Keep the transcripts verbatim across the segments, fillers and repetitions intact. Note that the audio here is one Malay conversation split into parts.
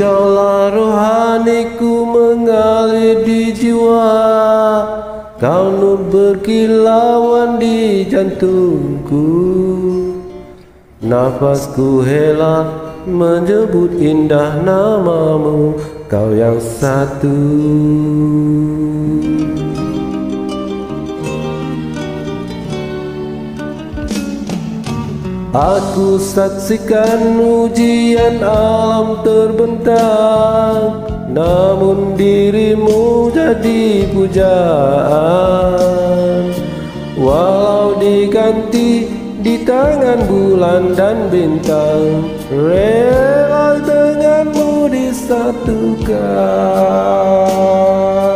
kaulah rohaniku mengalir di jiwa, kau nur berkilauan di jantungku. Nafasku hela menyebut indah namamu, kau yang satu. Aku saksikan ujian alam terbentang, namun dirimu jadi pujaan. Walau diganti di tangan bulan dan bintang, rela denganmu disatukan.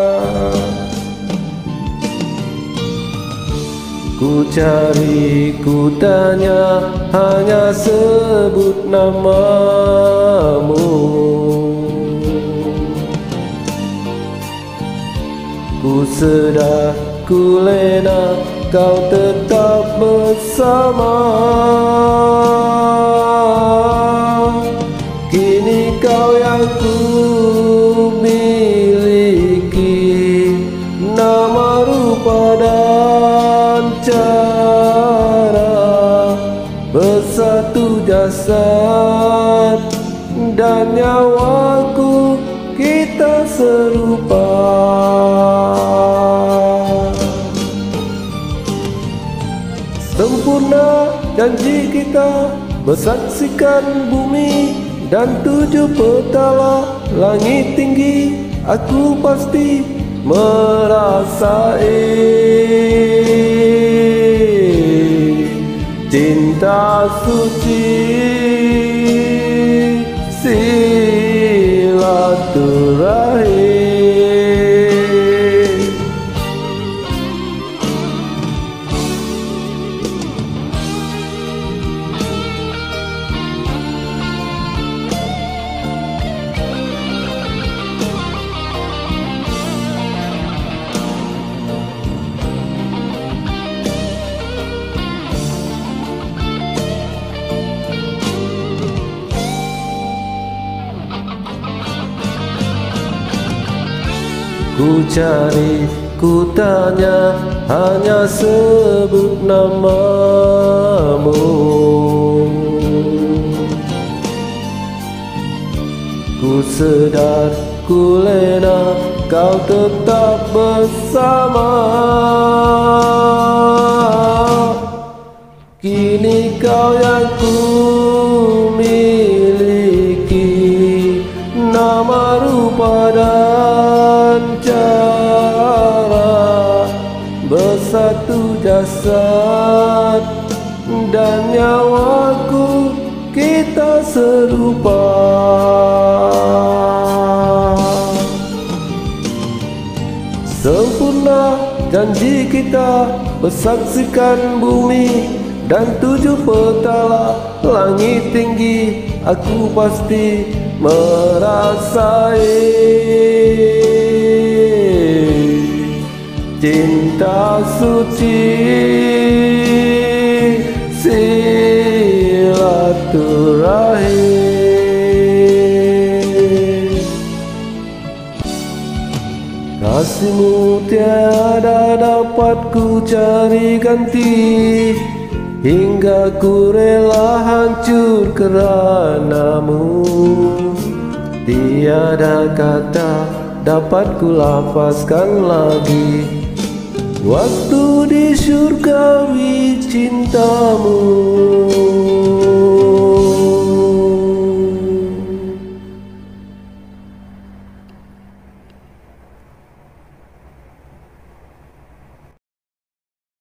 Ku cari, ku tanya, hanya sebut namamu. Ku sedar, ku lena, kau tetap bersama. Kini kau yang ku miliki, nama, rupa, dan cara. Bersatu jasad dan nyawaku, kita serupa. Sempurna janji kita, bersaksikan bumi dan tujuh petala langit tinggi. Aku pasti merasai cinta suci, silaturahim. Ku cari, ku tanya, hanya sebut namamu. Ku sedar, ku lena, kau tetap bersama. Kini kau yang ku miliki, nama, rupa, dan cara. Bersatu jasad dan nyawaku, kita serupa. Sempurna janji kita, bersaksikan bumi dan tujuh petala langit tinggi. Aku pasti merasai cinta suci, silaturahim. Kasihmu tiada dapat ku cari ganti, hingga ku rela hancur keranamu. Tiada kata dapat ku lafazkan lagi waktu di surgawi cintamu.